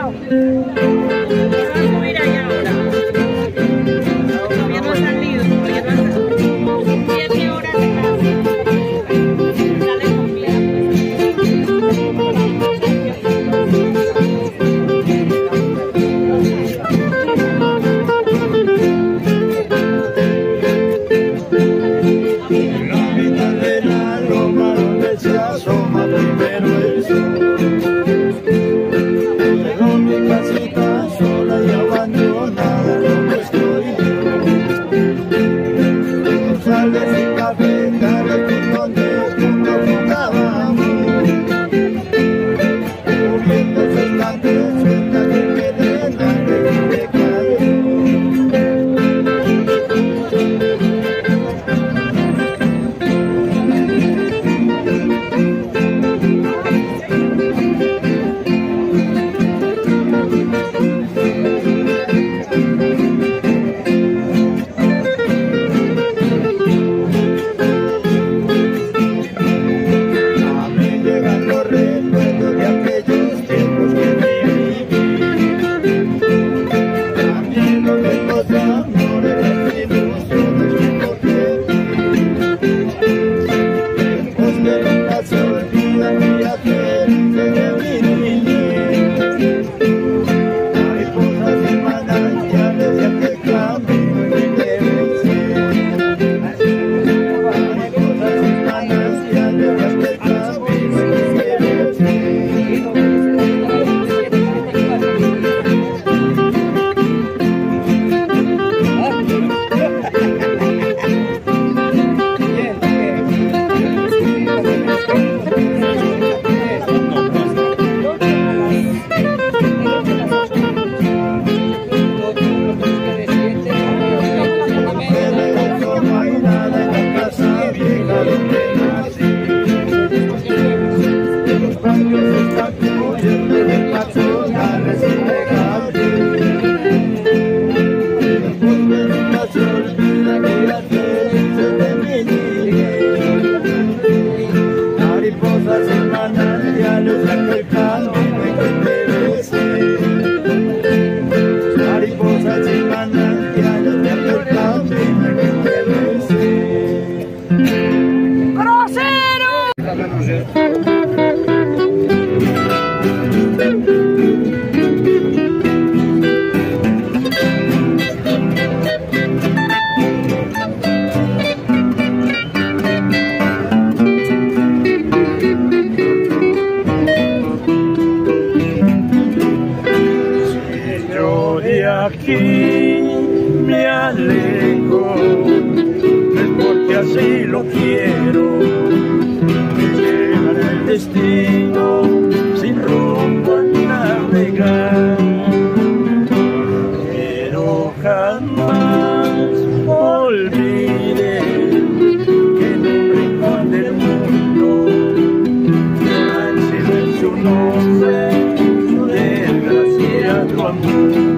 subir allá ahora. Todavía no ha salido, todavía no ha salido. 7 horas de clase. Sale En la mitad de la loma donde se asoma primero el sol. Llegó mi casita sola y abandonada donde estoy yo. Rosales y cafetales donde juntos jugábamos. Cubriendo sus cantos sueltas que queden alegres de caer. Aquí me alejo, es porque así lo quiero, me llevará el destino sin rumbo a navegar, pero jamás olvide que en un rincón del mundo han sido en su nombre su desgraciado amor.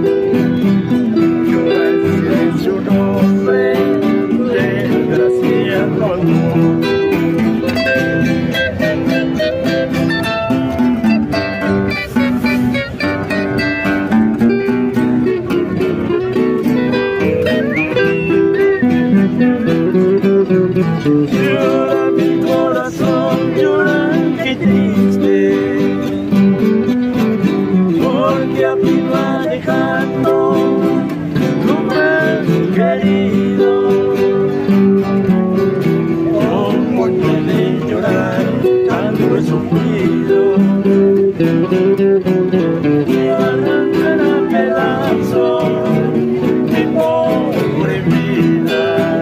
Su nombre, desgraciado amor. Llora mi corazón, llora qué triste, porque a mí va dejando querido, como puede llorar, tanto he sufrido, y arrancará pedazos mi pobre vida.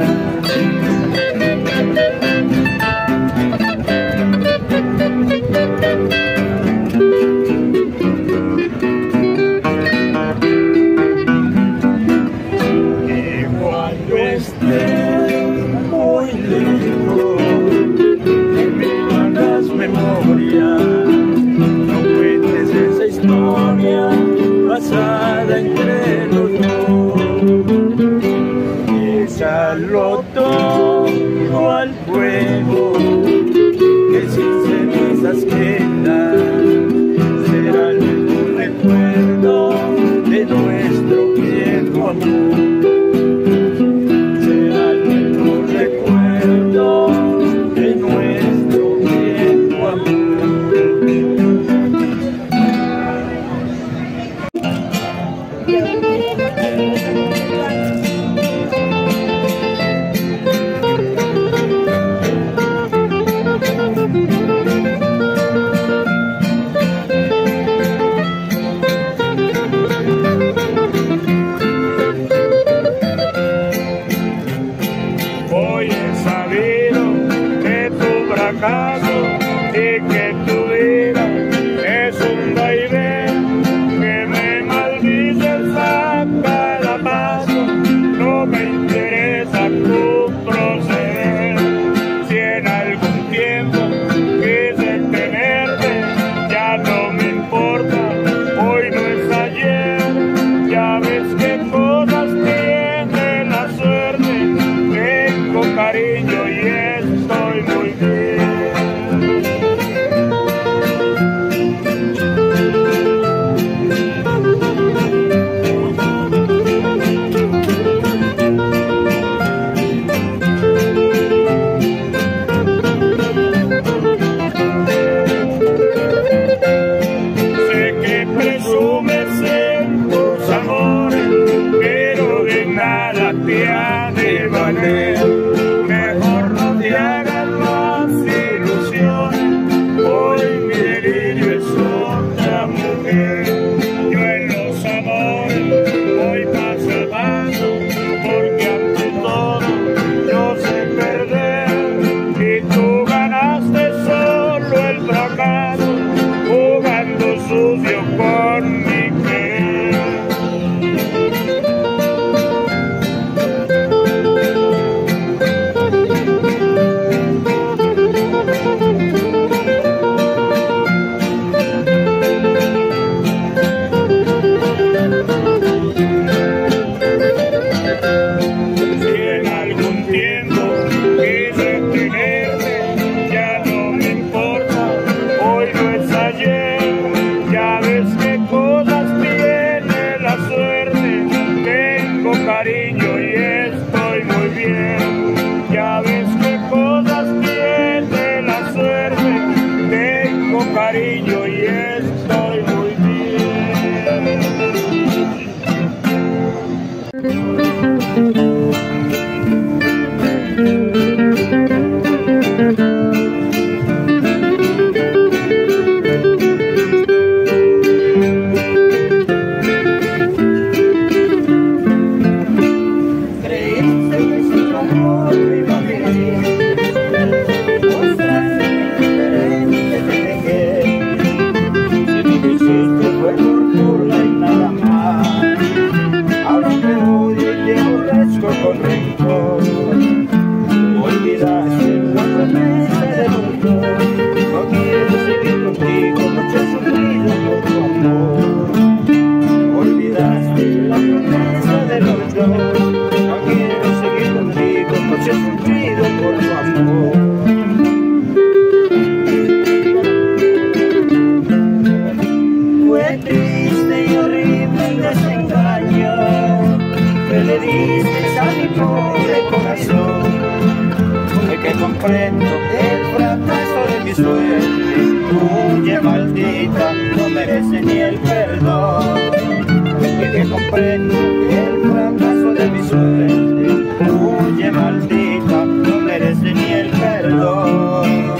piano y ballet. Mejor no te hagas más ilusión, hoy mi delirio es otra mujer. Yo en los amores voy paso a paso, porque ante todo yo sé perder, y tú ganaste solo el fracaso, jugando sucio con mi querer. Cariño y estoy muy bien, ya ves qué cosas tiene la suerte. Tengo cariño y estoy muy con rencor. Olvidaste la promesa de los dos. No quiero seguir contigo, mucho he sufrido por tu amor. Olvidaste la promesa de los dos. No quiero seguir contigo, mucho he sufrido por tu amor. Fue triste y horrible el desengaño que le diste a mi pobre corazón, de que comprendo el fracaso de mi suerte. Huye maldita, no merece ni el perdón, de que comprendo el fracaso de mi suerte. Huye maldita, no merece ni el perdón.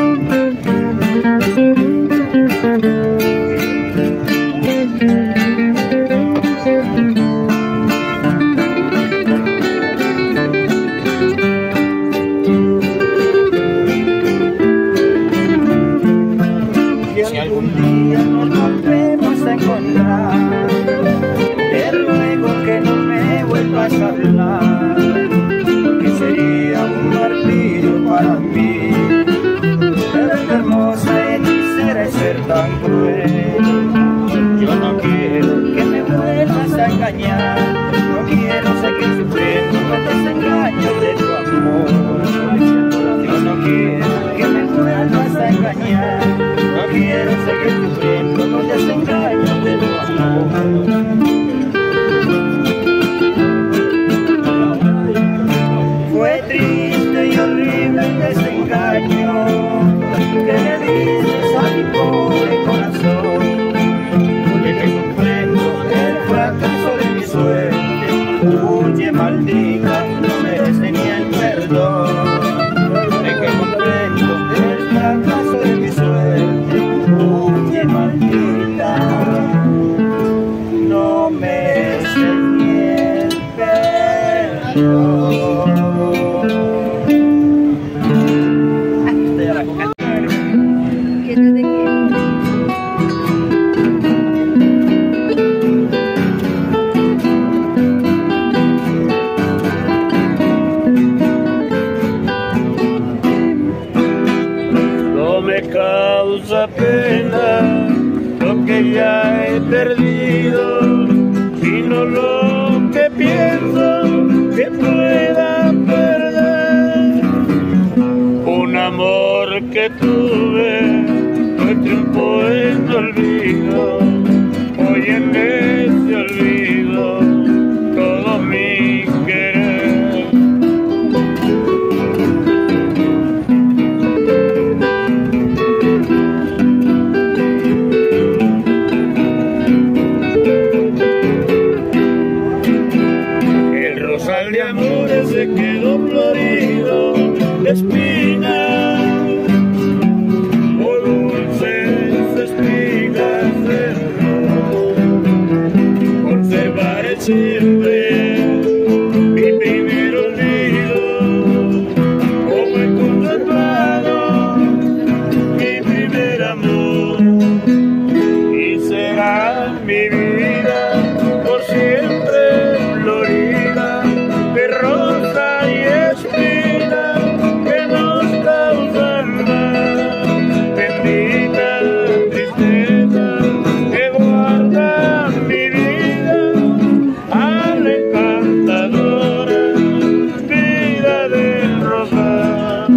Si algún día nos volvemos a encontrar, te ruego que no me vuelvas a hablar, que sería un martirio para mí. Eres hermosa, hechicera y ser tan cruel. Yo no quiero que me vuelvas a engañar, no quiero seguir sufriendo el desengaño de tu amor. Yo no quiero que me vuelvas a engañar, no quiero seguir sufriendo los desengaños de tu amor. Fue triste y horrible el desengaño que le diste a mi pobre corazón, porque que comprendo el fracaso de mi suerte. Huye maldita, no merece ni el perdón, de que comprendo el fracaso de mi suerte. Huye maldita, no merece ni el perdón. No me causa pena lo que ya he perdido, sino lo que pienso que pueda perder. Un amor que tuve fue tiempo en olvido, hoy en ese olvido todo mi querer. El rosal de siempre, mi primer olvido, como he conservado mi primer amor, y será mi vida por siempre florida de rosa y espina que nos causan mal. Bendita tristeza que guarda mi vida a la encantadora vida del rosal.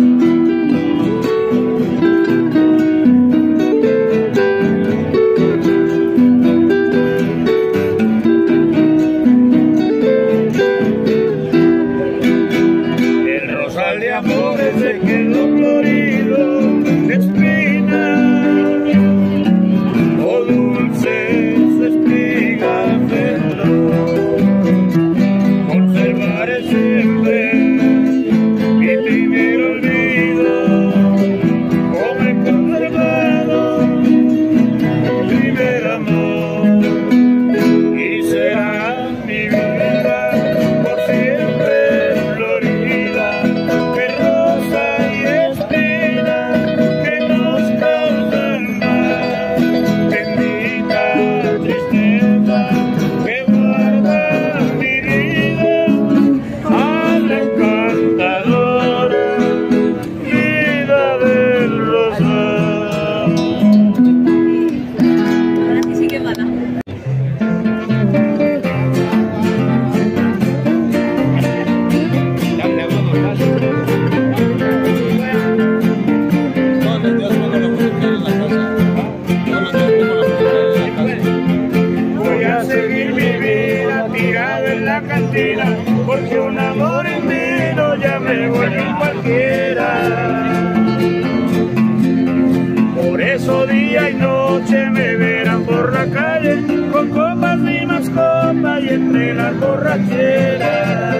El rosal de amores se quedó florido de espinas, oh dulces espigas de flor. Conservaré siempre mi primer olvido, como he conservado mi primer amor, y será mi vida por siempre florida de rosa y espina que nos causan mal. Bendita tristeza que guarda mi vida a la encantadora vida del rosal. Ahora sí que mata. Voy a seguir mi vida tirado en la cantina, porque un amor en vino ya me vuelve cualquiera. Por eso día y noche me verán por la calle, con copas y más copas y entre las borracheras.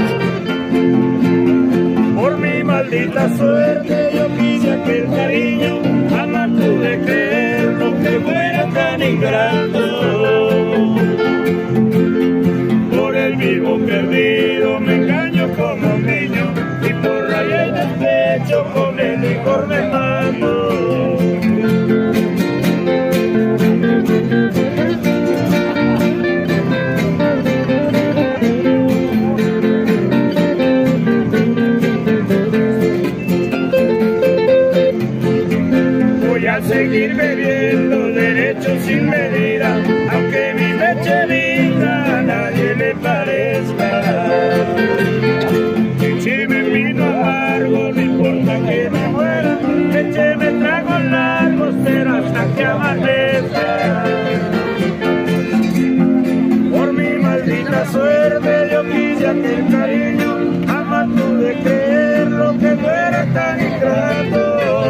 Por mi maldita suerte yo quise aquel cariño, jamás pude creerlo que fuera tan ingrato. Por el vivo perdido me engaño como un niño, y por raya y despecho con el licor me mato. Voy a seguir bebiendo derecho sin medida, aunque mi leche linda a nadie le parezca. Écheme vino amargo, no importa que me muera, écheme tragos largos, pero hasta que amanezca. Por mi maldita suerte yo quise aquel cariño, jamás pude creerlo que fuera tan ingrato.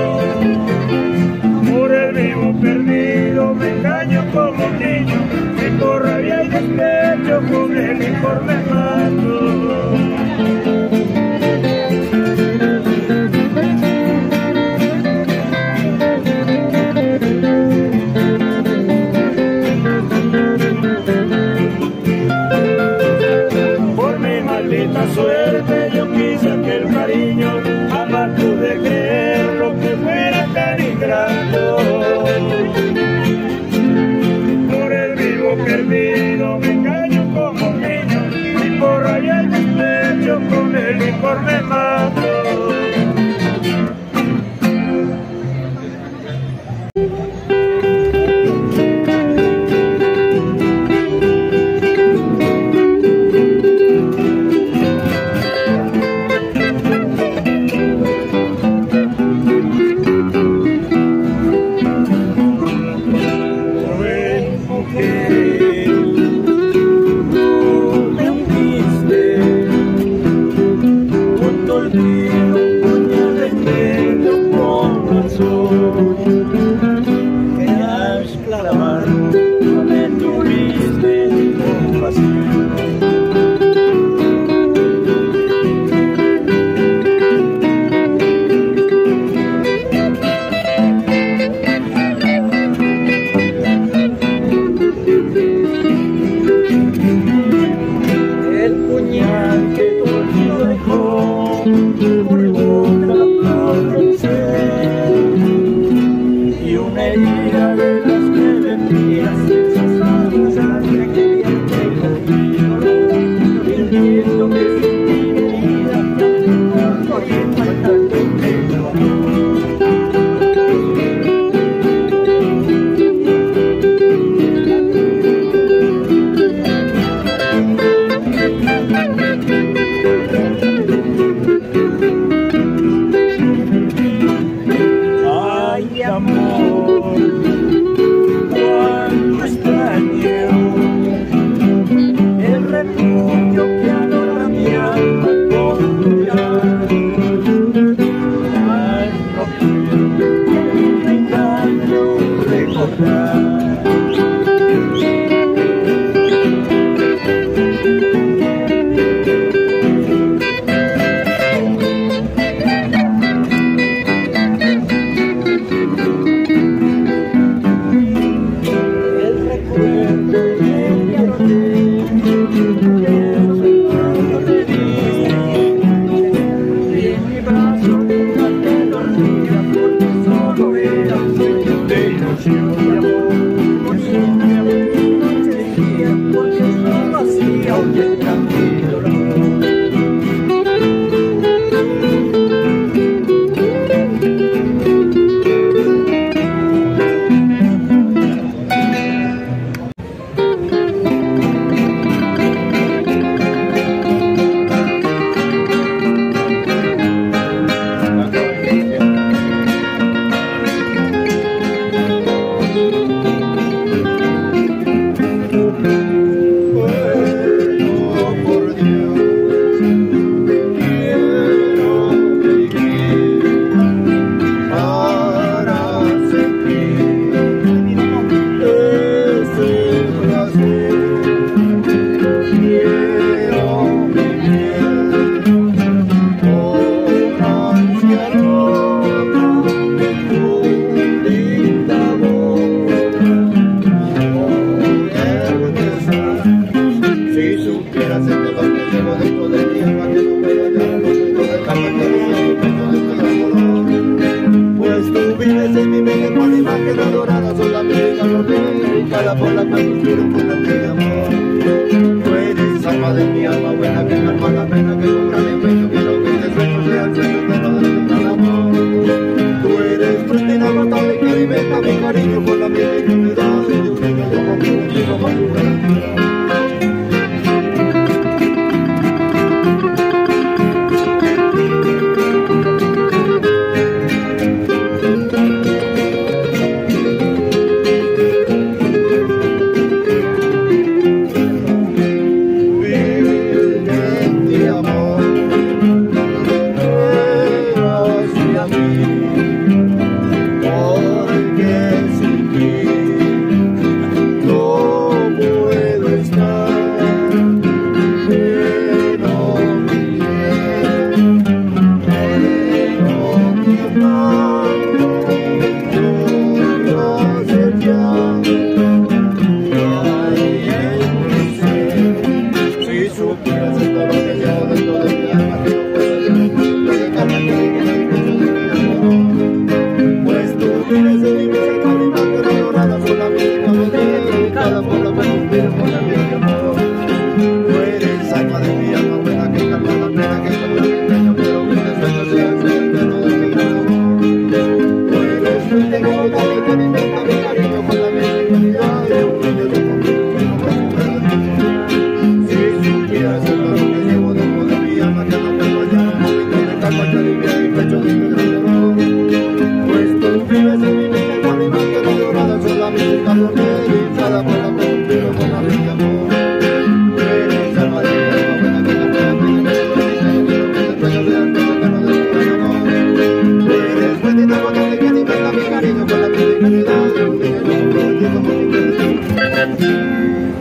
Por el vivo perdido me engaño como un niño, y por rabia y despecho con el licor me mato. Por mi maldita suerte yo quise aquel cariño, jamás pude creerlo que fuera tan ingrato. Por el vivo perdido me engaño como un niño, y por raya y despecho con el licor me mato.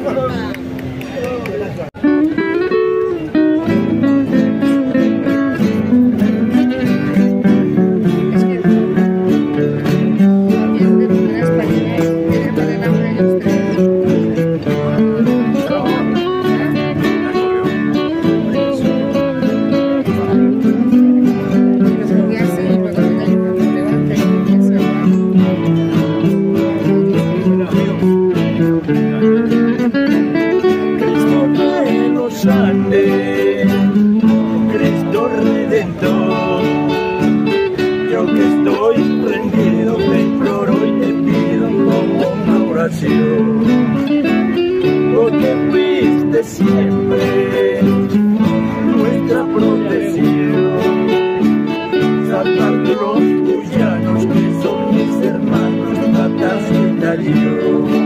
Cristo Redentor, yo que estoy rendido te imploro y te pido como una oración, porque fuiste siempre nuestra protección, salvar los villanos que son mis hermanos, Tatas y Darío.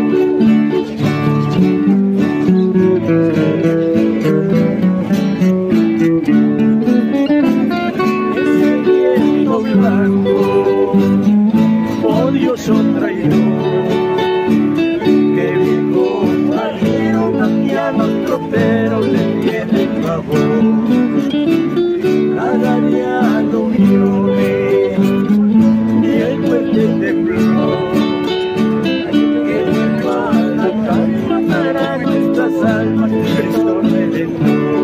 Odioso traidor, que viejo marido cambia nuestro pero le tiene favor. Cada día lo viole y el fuerte tembló, que vuelva la calma para nuestras almas, Cristo Redentor.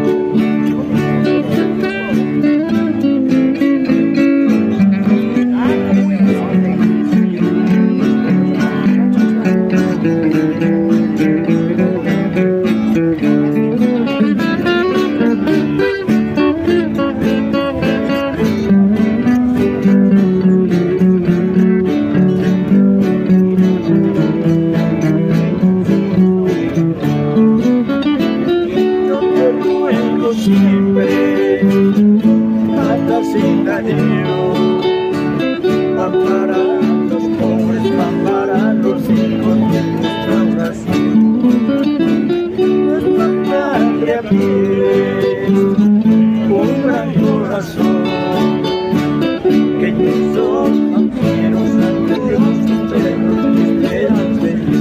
Para los pobres, para los hijos de nuestra oración. Nuestra patria pide un gran corazón que esos camperos ante Dios eternos esperan feliz.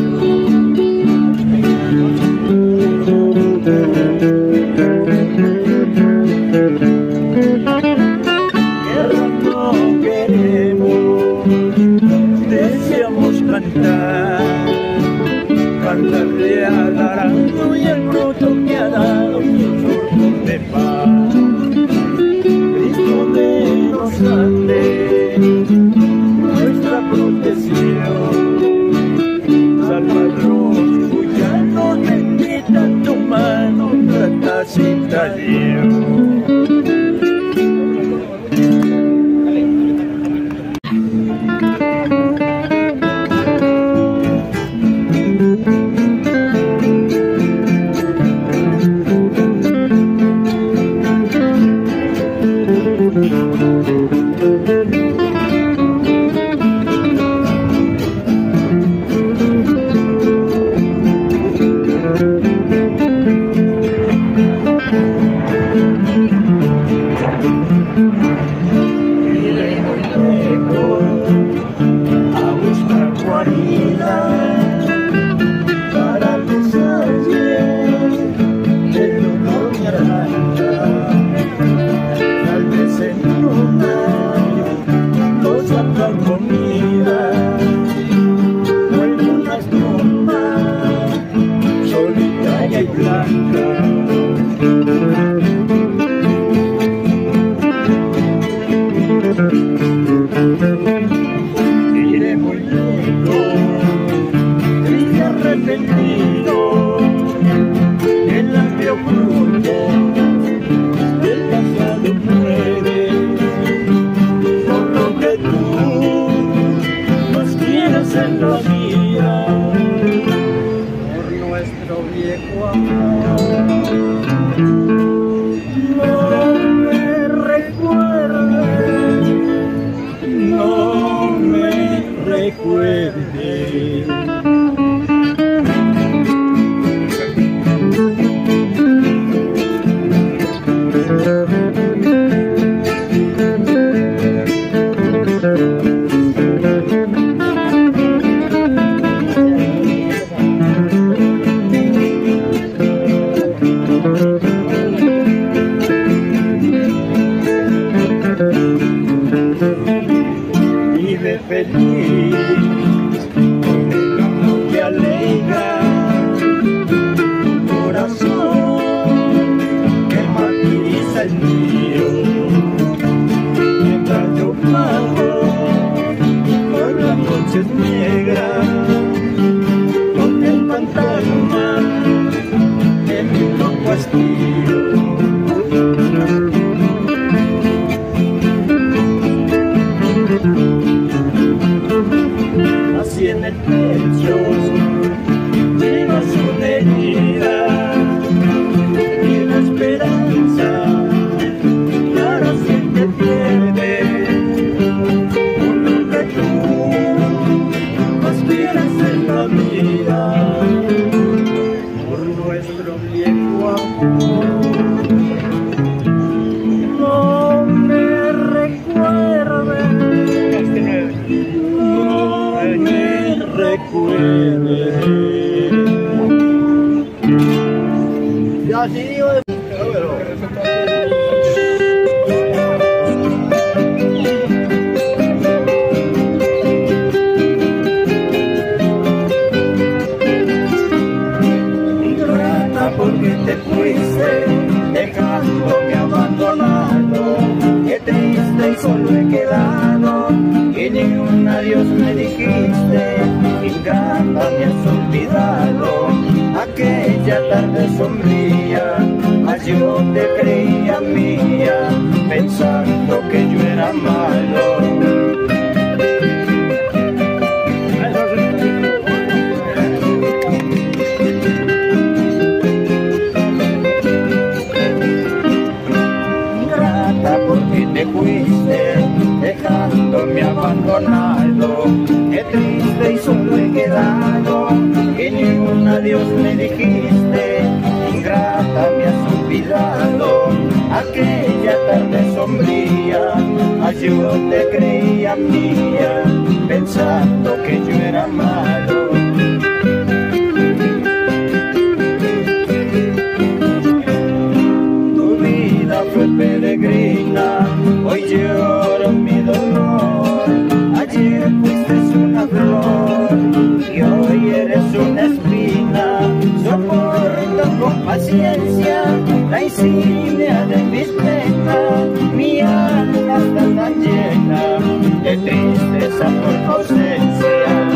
Cantarle al arango y el fruto que ha dado sus frutos de paz. Cristo de los Andes, nuestra protección, salvador, cuyano bendita tu mano, tratas y Darío. Iré muy lejos, triste arrepentido, el agrio fruto del pasado muere, por lo que tú nos quieras en la vida, por nuestro viejo amor. No me recuerdes, no me recuerdes. nuestro viejo amor. No me recuerdes, no me recuerdes. Ya sí digo de... Porque te fuiste dejándome abandonado, qué triste y solo he quedado, y ni un adiós me dijiste, ingrata me has olvidado, aquella tarde sombría, mas yo te creía mía, pensando que yo era malo. Porque te fuiste dejándome abandonado, qué triste y solo he quedado, que ni un adiós me dijiste, ingrata me has olvidado, aquella tarde sombría, mas yo te creía mía, pensando que yo era malo. Fue peregrina, hoy lloro mi dolor. Ayer fuiste una flor y hoy eres una espina. Soporto con paciencia la insignia de mis penas. Mi alma está tan llena de tristeza por tu ausencia.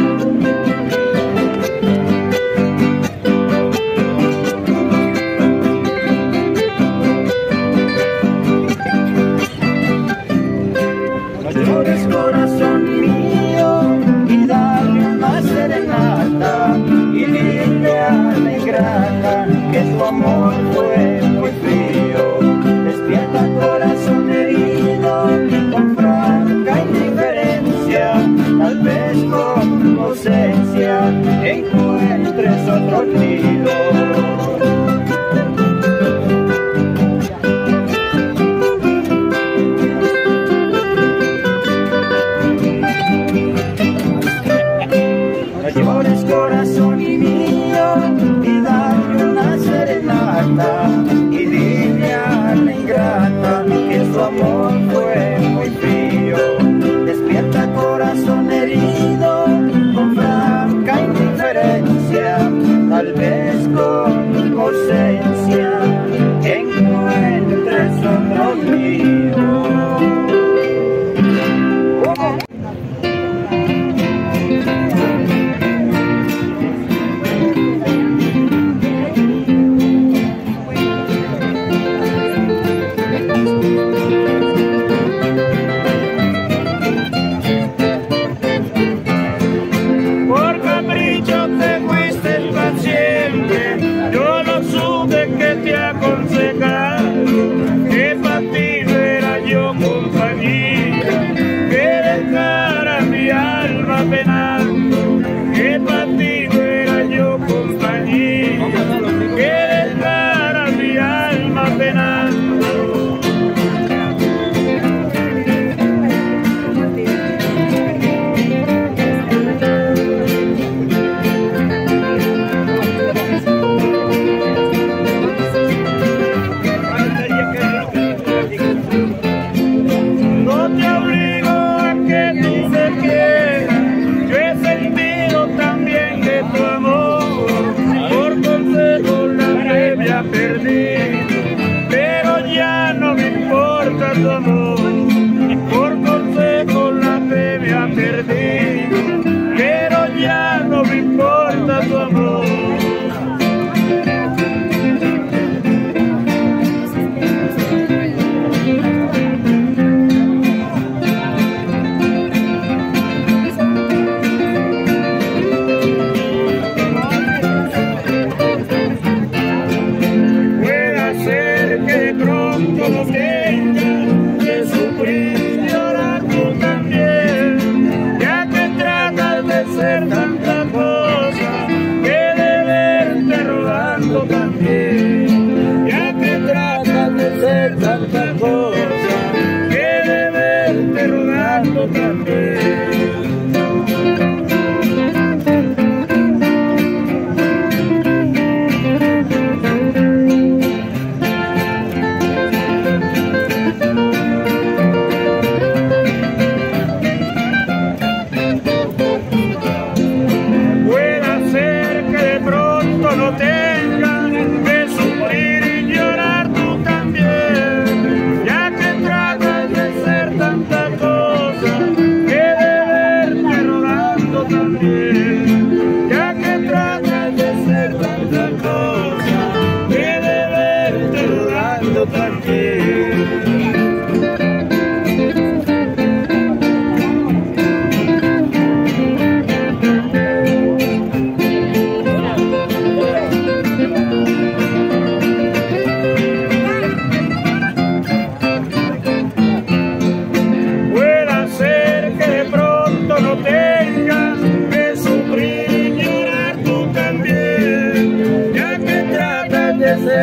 Corazón mío, y dale una serenata y dile a la ingrata que su amor fue muy frío. Despierta corazón herido con franca indiferencia, tal vez con tu ausencia encuentres otro nido. Llores corazón mío y dame una serenata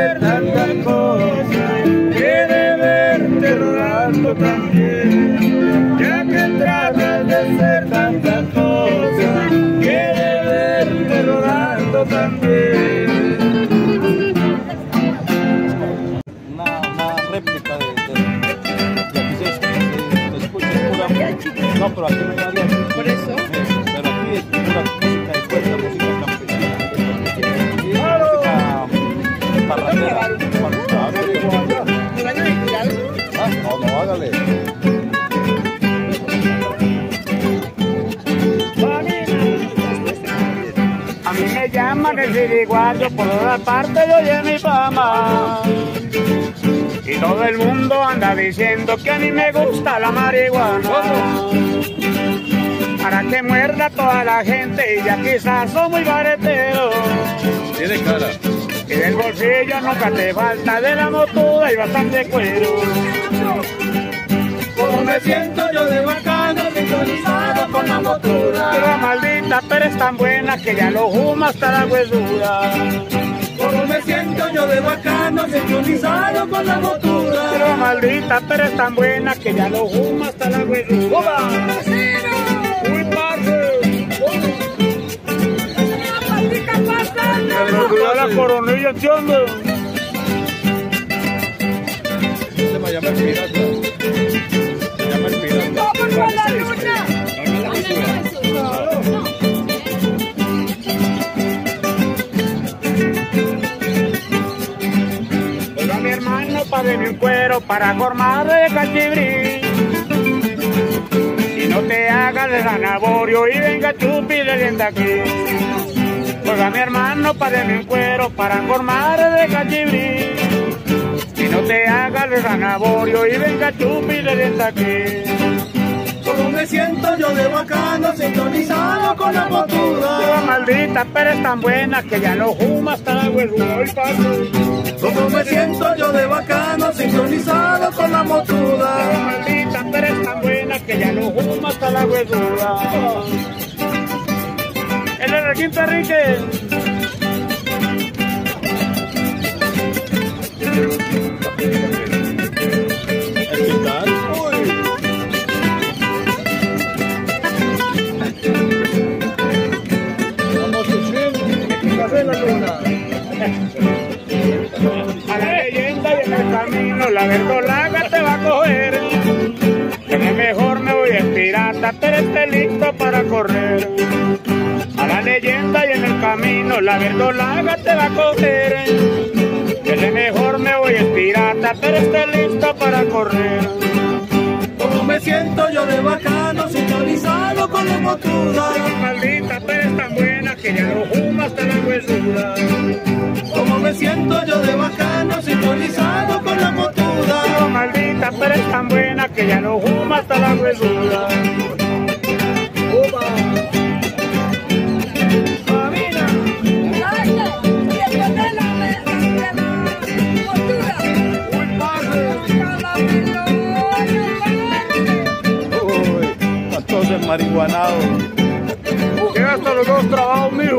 ser tantas cosas, quiere verte rodando también. Ya que tratas de ser tantas cosas, quiere verte rodando también. Una réplica de aquí se escucha pura música. No, pero aquí no hay nadie. Por eso. Pero aquí es pura música de cuerda, música campesina. Música parrandera. ¿Me van a decir algo? No, hágale. A mí me llaman el siriguayo, por todas partes yo oye mi fama. Y todo el mundo anda diciendo que a mí me gusta la marihuana. Para que muerda toda la gente y ya quizás soy muy garetero. Tiene cara. Y del bolsillo nunca te falta de la motuda y bastante cuero. Como me siento yo de bacano, sintonizado con la motura. Pero maldita, pero es tan buena que ya lo huma hasta la huesura. Como me siento yo de bacano, sintonizado con la motura. Pero maldita, pero es tan buena que ya lo huma hasta la huesura. ¡Uy, parce! Pero cuida la coronilla, ¿entiendes? Se me llama el pirata. Se llama el pirata. Oiga, mi hermano, págame un cuero para formar de cachibrí. Y no te hagas de zanahorio y venga chupi de aquí. Oiga, mi hermano, págame un cuero para formar de cachibrí. Y no te hagas de zanahorio y venga chupi de aquí. Como me siento yo de bacano, sintonizado con la motura. Pero maldita, pero es tan buena que ya lo huma hasta la huesura. ¡Ay, parce! Como me siento yo de bacano, sintonizado con la Pero motura. maldita, pero es tan buena que ya lo huma hasta la huesura. El de Requinto Enrique. A la leyenda y en el camino la verdolaga te va a coger. Que mejor me voy en pirata, pero esté listo para correr. A la leyenda y en el camino la verdolaga te va a coger. Que mejor me voy en pirata, pero esté listo para correr. Como me siento yo de bacano, sintonizado con la motura. Maldita, pero es tan buena que ya lo huma hasta la huesura. Como me siento yo de bacano, sintonizado con la motura. Maldita, pero es tan buena que ya lo huma hasta la huesura. Marihuanado. Llega hasta los dos trabajos míos.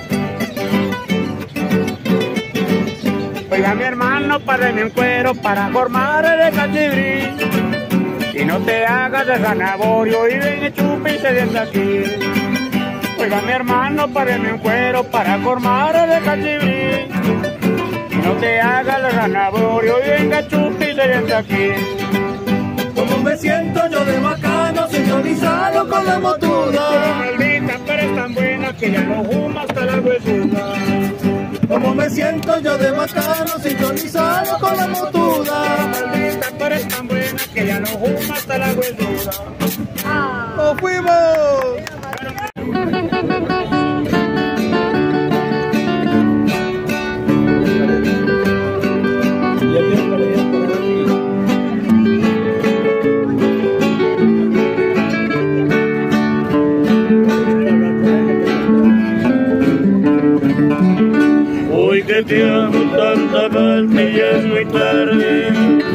Oiga, mi hermano, párreme un cuero para formar el cachibrí. Y no te hagas de zanahorio y ven y chúpese desde aquí. Oiga, mi hermano, párreme un cuero para formar el cachibrí. Y no te hagas de zanahorio y venga chúpese desde aquí. Como me siento yo de bacano, sintonizado con la motura. Pero maldita, pero es tan buena que ya lo huma hasta la huesura. Como me siento yo de bacano, sintonizado con la motura. Maldita, pero es tan buena que ya lo huma hasta la huesura. ¡Nos fuimos! Hoy que te amo tanta falta y ya es muy tarde,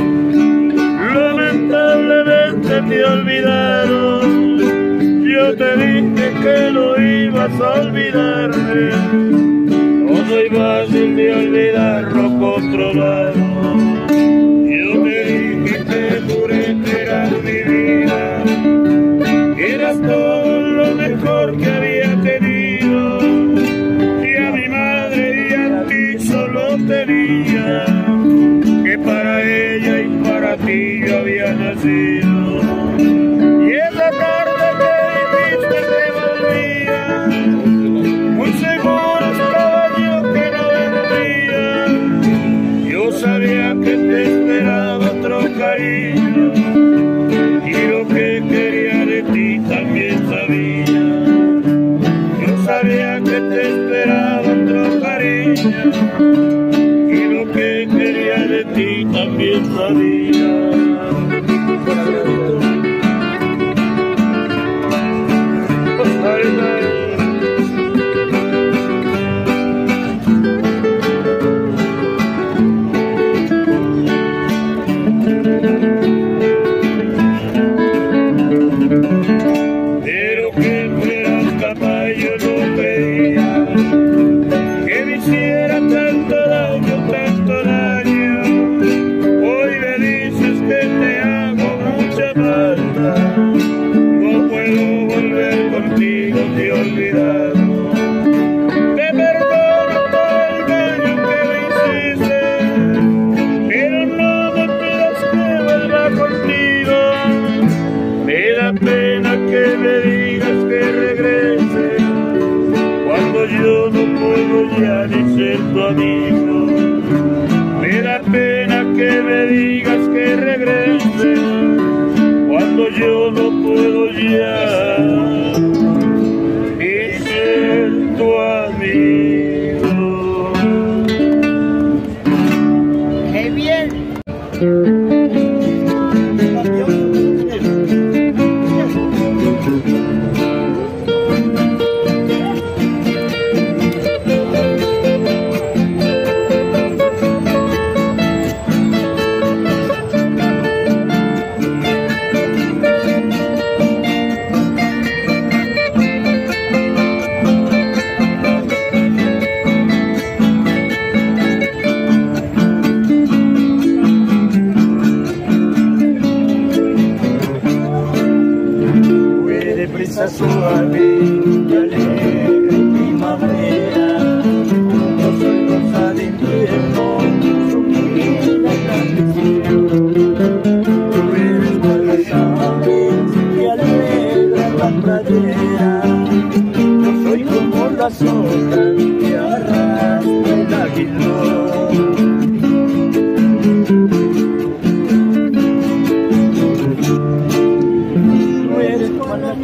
lamentablemente te olvidaron. Yo te dije que no ibas a olvidarme. No soy fácil de olvidar, loco, otro lado. Yo te dije que juré que eras mi vida, que eras todo lo mejor que había tenido, y a mi madre y a ti solo tenía, que para ella y para ti yo había nacido. Y esa carta que dijiste que volvía, muy seguro estaba yo que no vendría. Yo sabía que te esperaba otro cariño, y lo que quería de ti también sabía. Yo sabía que te esperaba otro cariño, y lo que quería de ti también sabía. Pero que fueras capaz yo no creía, que me hiciera tanto daño. Hoy me dices que te hago mucha falta, no puedo volver contigo, te he olvidado. Te perdono todo el daño que me hiciste, pero no me pidas que vuelva contigo. Me da pena que me digas que regrese, cuando yo no puedo ya ni ser tu amigo. Me da pena que me digas que regrese, cuando yo no puedo ya ni ser tu amigo. ¡Qué bien! Suave y alegre primavera, no soy rosa de invierno, soy mi vida canción. Tú eres cual las aves y alegra la pradera, no soy como las hojas que arrastra el aguilón. Tú eres cual la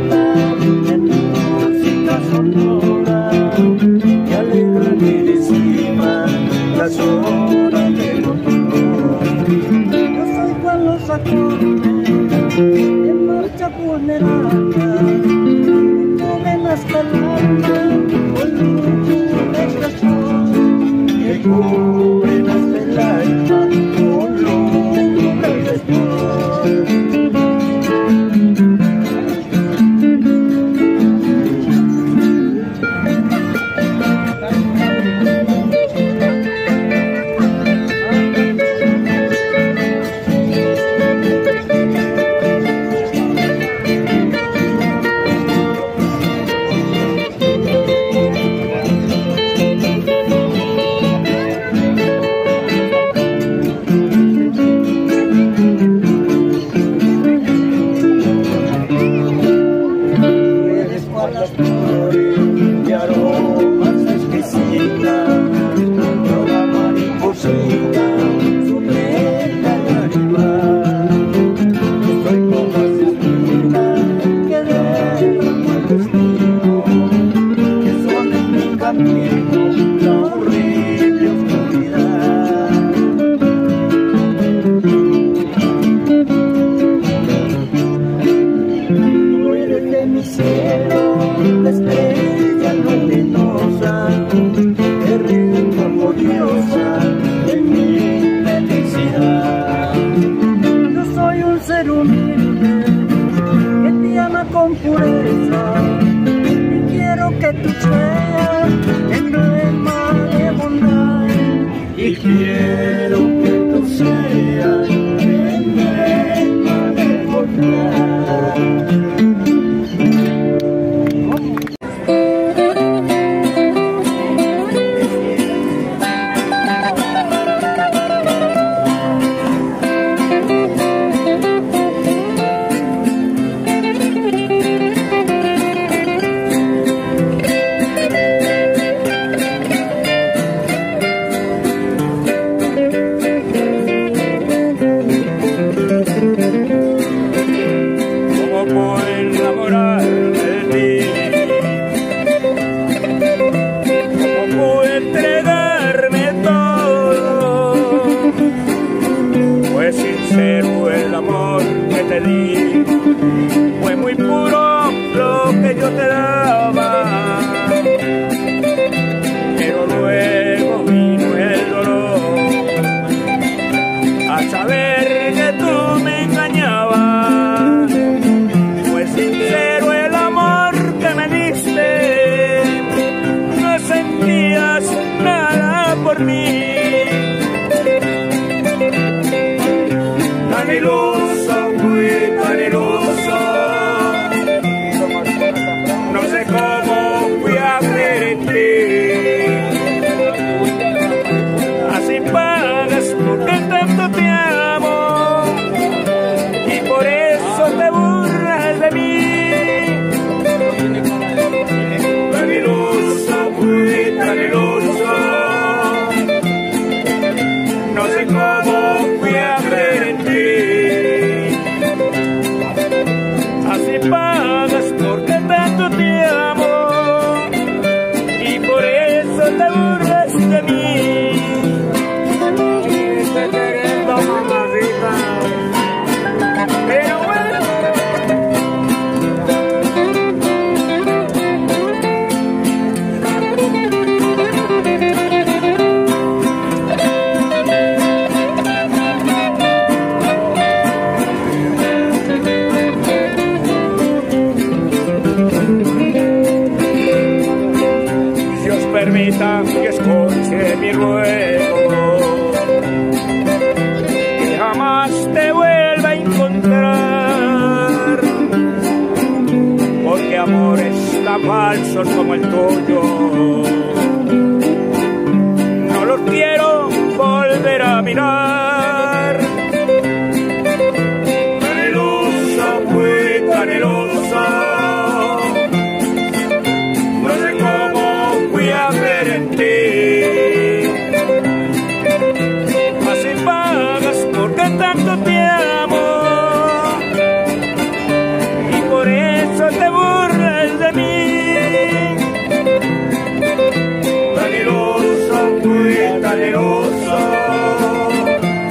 que alegra mi encima las horas del otoño. Yo soy cual los acordes en marcha funeraria, tomen hasta el alma con luz de expresión, que cubren hasta el alma con luz de expresión. y quiero que tú seas quien me haga recordar. Fue muy puro lo que yo te daba, pero luego vino el dolor al saber que tú me engañabas. Fue sincero el amor que me diste, no sentías nada por mí. Tan iluso fui, tan iluso, no sé cómo fui a creer en ti. Así pagas porque tanto te amo y por eso te burlas de mí. Tan iluso fui, tan iluso, no sé cómo fui a creer en ti. Así pagas porque tanto te amo y por eso te burlas de mí. Te queriendo, mamacita, pero bueno. Dios permita que escuche mi ruego, que jamás te vuelva a encontrar, porque amores tan falsos como el tuyo no los quiero volver a mirar. Tan iluso fui, tan iluso, no sé cómo fui a ver en ti. Así pagas porque tanto te amo y por eso te burlas de mí. Tan iluso fui, tan iluso,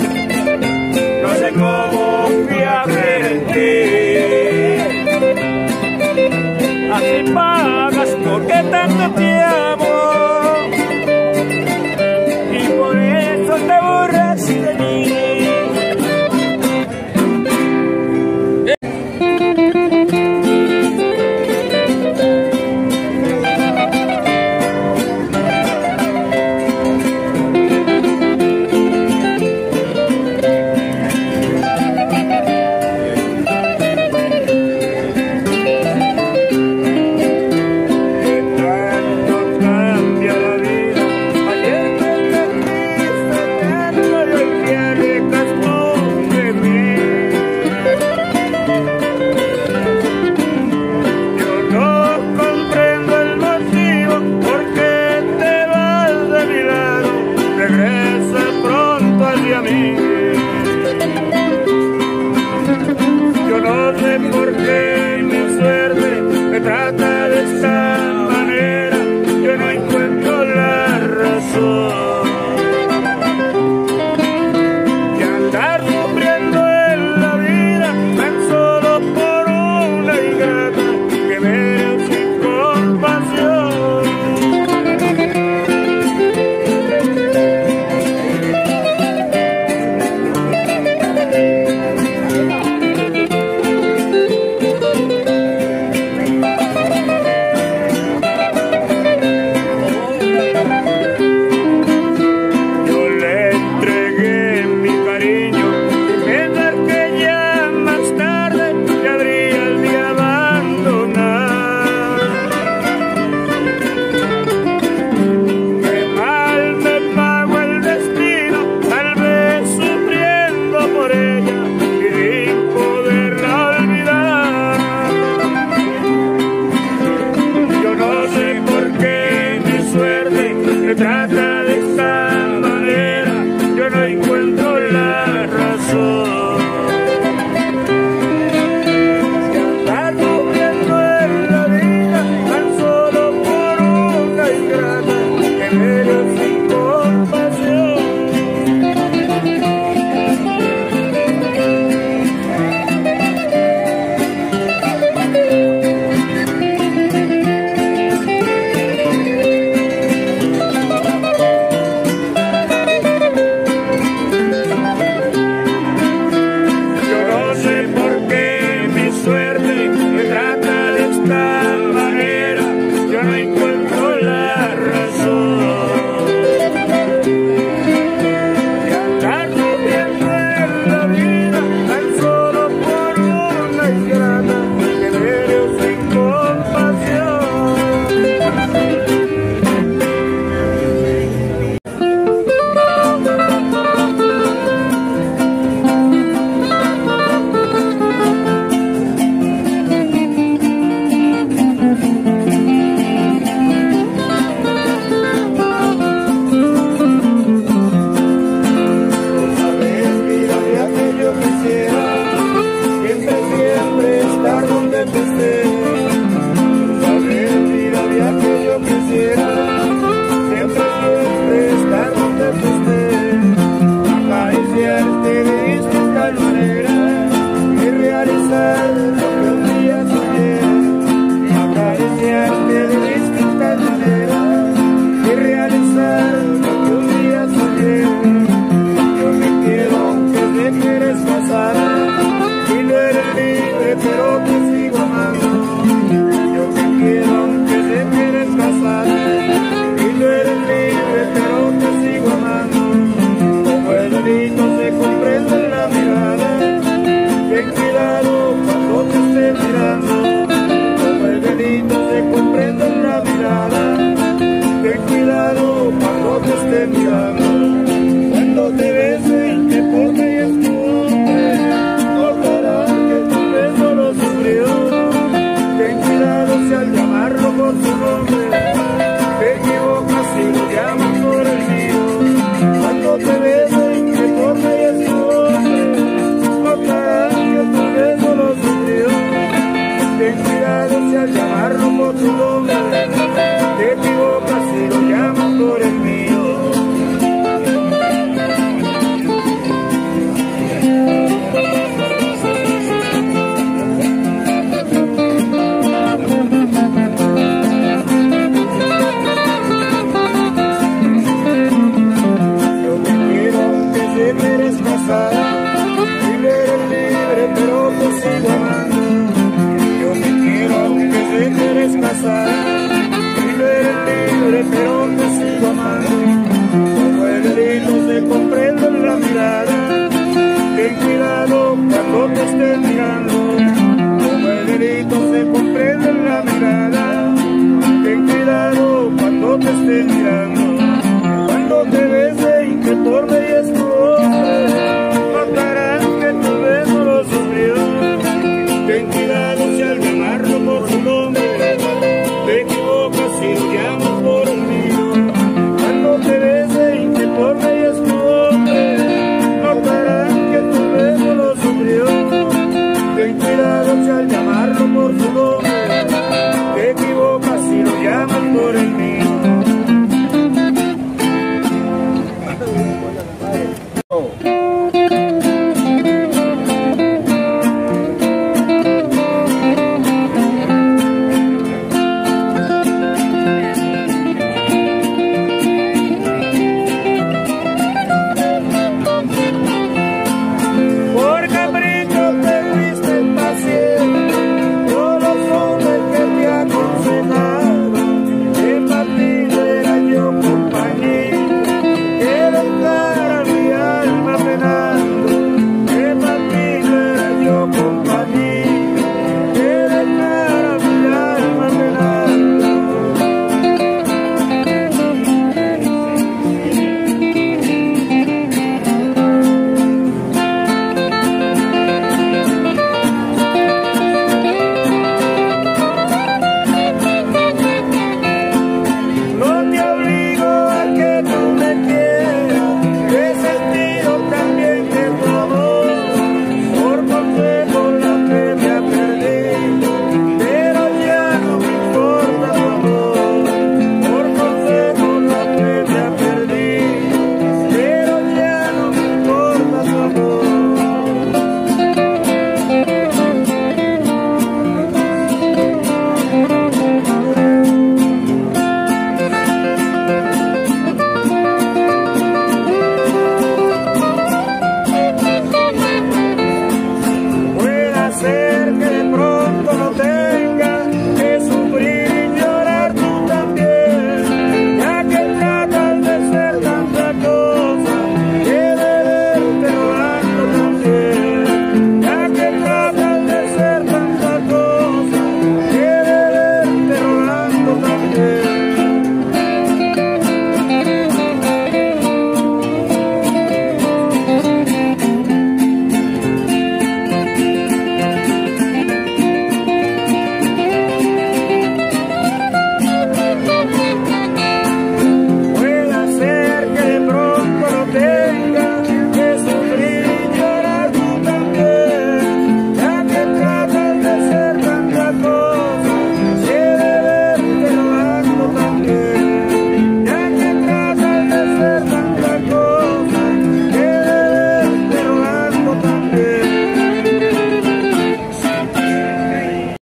de